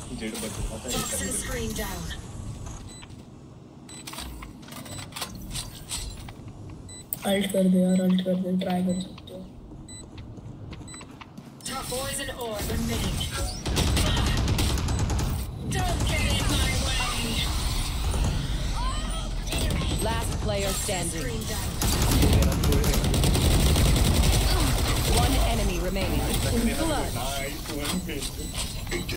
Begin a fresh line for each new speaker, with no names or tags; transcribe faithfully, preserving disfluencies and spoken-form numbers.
Z बचा था
Toxin screen down.
Alt कर दे यार, अल्ट कर दे, ट्राई कर सकते हो।
Poison orb emitting. Don't get in my way.
Last player standing.
Screen down.
One enemy remaining. Blood.
Nice one